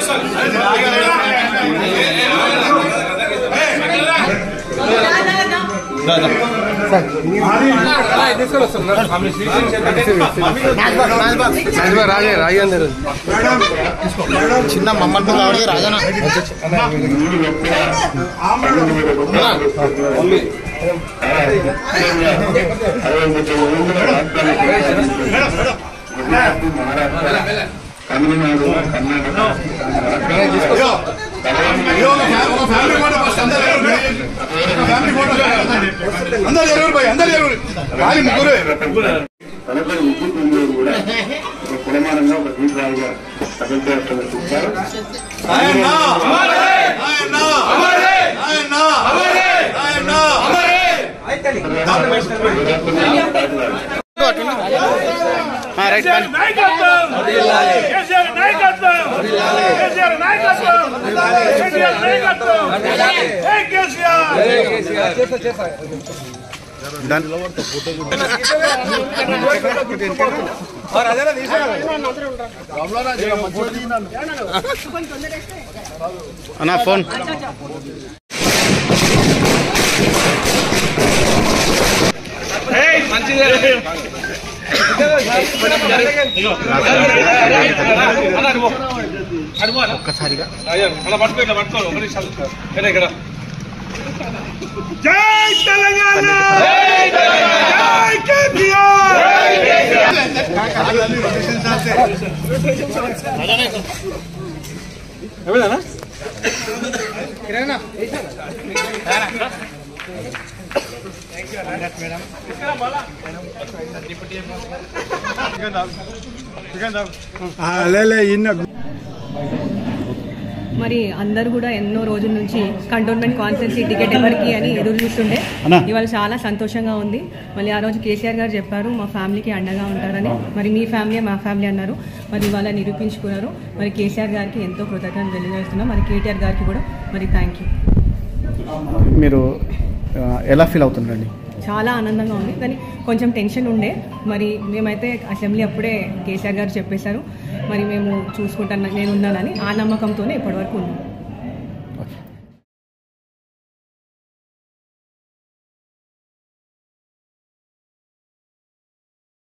చిన్న మమ్మల్ని రావడే రాజనా తమిళనాడు కర్ణాటక తదుపరి విద్యుత్ వినియోగం కూడా ఒక కులమానంగా ఒక దీపాలుగా ప్రకటించారు. అన్నా ఫోన్ ఒక్కసారిగా జై తెలంగాణ జై కేసీఆర్ మరి అందరూ కూడా ఎన్నో రోజుల నుంచి కంటోన్మెంట్ కాన్స్టిట్యున్సీ టికెట్ ఎవరికి అని ఎదురు చూస్తుండే ఇవాళ చాలా సంతోషంగా ఉంది. మళ్ళీ ఆ రోజు కేసీఆర్ గారు చెప్పారు మా ఫ్యామిలీకి అండగా ఉంటారని, మరి మీ ఫ్యామిలీ మా ఫ్యామిలీ అన్నారు. మరి ఇవాళ నిరూపించుకున్నారు. మరి కేసీఆర్ గారికి ఎంతో కృతజ్ఞతలు తెలియజేస్తున్నాం. మరి కేటీఆర్ గారికి కూడా మరి థ్యాంక్ యూ. మీరు ఎలా ఫీల్ అవుతుందండి? చాలా ఆనందంగా ఉంది, కానీ కొంచెం టెన్షన్ ఉండే. మరి మేమైతే అసెంబ్లీ అప్పుడే కేసీఆర్ గారు చెప్పేశారు, మరి మేము చూసుకుంటాను నేను ఉన్నానని ఆ నమ్మకంతోనే ఇప్పటివరకు ఉన్నాం.